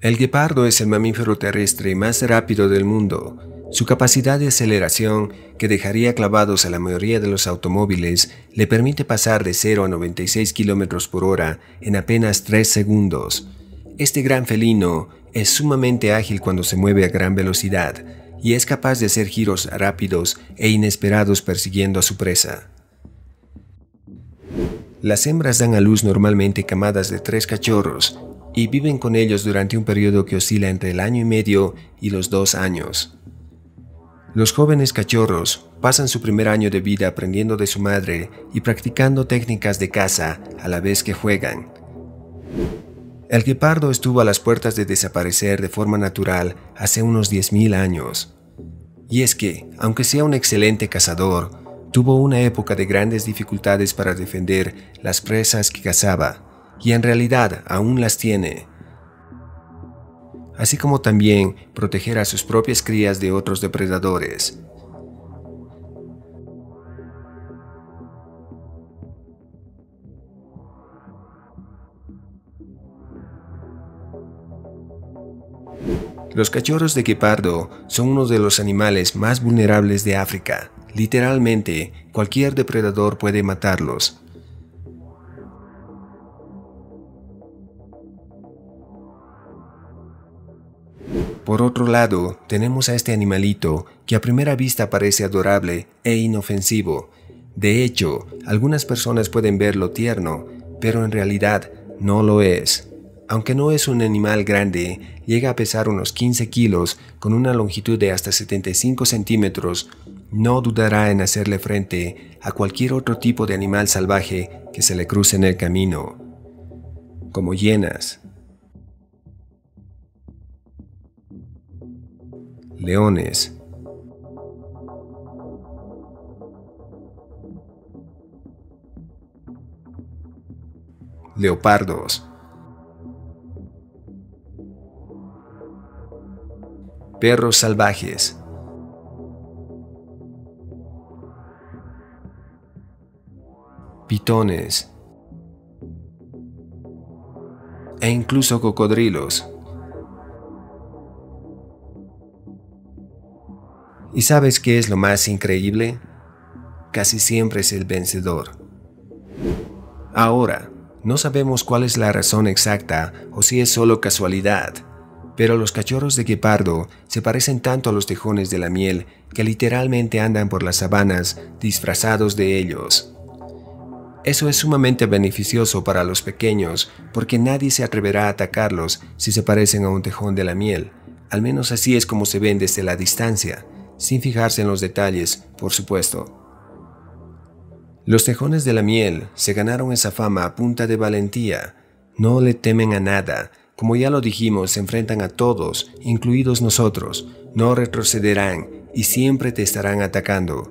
El guepardo es el mamífero terrestre más rápido del mundo. Su capacidad de aceleración, que dejaría clavados a la mayoría de los automóviles, le permite pasar de 0 a 96 km por hora en apenas 3 segundos. Este gran felino es sumamente ágil cuando se mueve a gran velocidad y es capaz de hacer giros rápidos e inesperados persiguiendo a su presa. Las hembras dan a luz normalmente camadas de 3 cachorros y viven con ellos durante un periodo que oscila entre el año y medio y los 2 años. Los jóvenes cachorros pasan su primer año de vida aprendiendo de su madre y practicando técnicas de caza a la vez que juegan. El guepardo estuvo a las puertas de desaparecer de forma natural hace unos 10.000 años. Y es que, aunque sea un excelente cazador, tuvo una época de grandes dificultades para defender las presas que cazaba, y en realidad aún las tiene, así como también proteger a sus propias crías de otros depredadores. Los cachorros de guepardo son uno de los animales más vulnerables de África. Literalmente, cualquier depredador puede matarlos. Por otro lado, tenemos a este animalito que a primera vista parece adorable e inofensivo. De hecho, algunas personas pueden verlo tierno, pero en realidad no lo es. Aunque no es un animal grande, llega a pesar unos 15 kilos con una longitud de hasta 75 centímetros, no dudará en hacerle frente a cualquier otro tipo de animal salvaje que se le cruce en el camino, como hienas, leones, leopardos, perros salvajes, pitones e incluso cocodrilos. ¿Y sabes qué es lo más increíble? Casi siempre es el vencedor. Ahora, no sabemos cuál es la razón exacta o si es solo casualidad, pero los cachorros de guepardo se parecen tanto a los tejones de la miel que literalmente andan por las sabanas disfrazados de ellos. Eso es sumamente beneficioso para los pequeños porque nadie se atreverá a atacarlos si se parecen a un tejón de la miel. Al menos así es como se ven desde la distancia, sin fijarse en los detalles, por supuesto. Los tejones de la miel se ganaron esa fama a punta de valentía. No le temen a nada. Como ya lo dijimos, se enfrentan a todos, incluidos nosotros. No retrocederán y siempre te estarán atacando.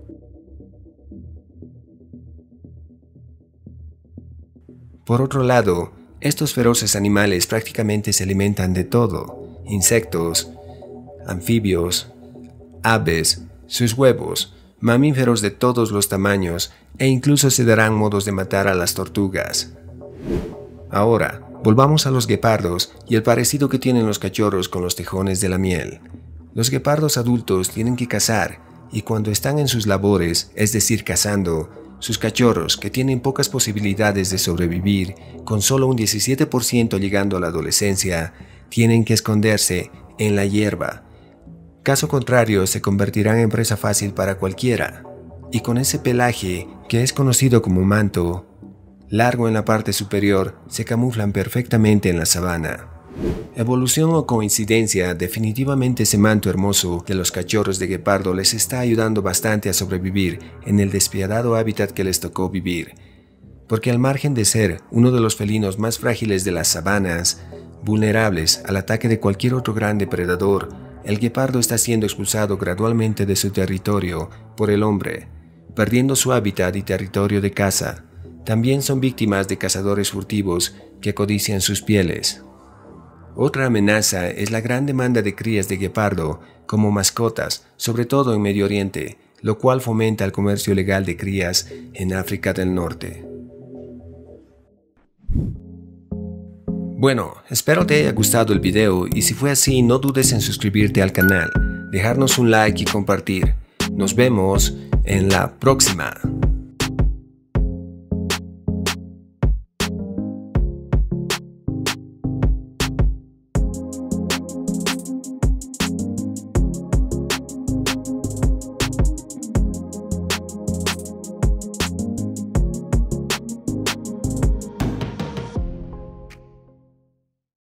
Por otro lado, estos feroces animales prácticamente se alimentan de todo: insectos, anfibios, aves, sus huevos, mamíferos de todos los tamaños e incluso se darán modos de matar a las tortugas. Ahora, volvamos a los guepardos y el parecido que tienen los cachorros con los tejones de la miel. Los guepardos adultos tienen que cazar y cuando están en sus labores, es decir, cazando, sus cachorros, que tienen pocas posibilidades de sobrevivir, con solo un 17% llegando a la adolescencia, tienen que esconderse en la hierba. Caso contrario, se convertirán en presa fácil para cualquiera. Y con ese pelaje, que es conocido como manto, largo en la parte superior, se camuflan perfectamente en la sabana. Evolución o coincidencia, definitivamente ese manto hermoso de los cachorros de guepardo les está ayudando bastante a sobrevivir en el despiadado hábitat que les tocó vivir. Porque al margen de ser uno de los felinos más frágiles de las sabanas, vulnerables al ataque de cualquier otro gran depredador, el guepardo está siendo expulsado gradualmente de su territorio por el hombre, perdiendo su hábitat y territorio de caza. También son víctimas de cazadores furtivos que codician sus pieles. Otra amenaza es la gran demanda de crías de guepardo como mascotas, sobre todo en Medio Oriente, lo cual fomenta el comercio ilegal de crías en África del Norte. Bueno, espero te haya gustado el video y si fue así no dudes en suscribirte al canal, dejarnos un like y compartir. Nos vemos en la próxima.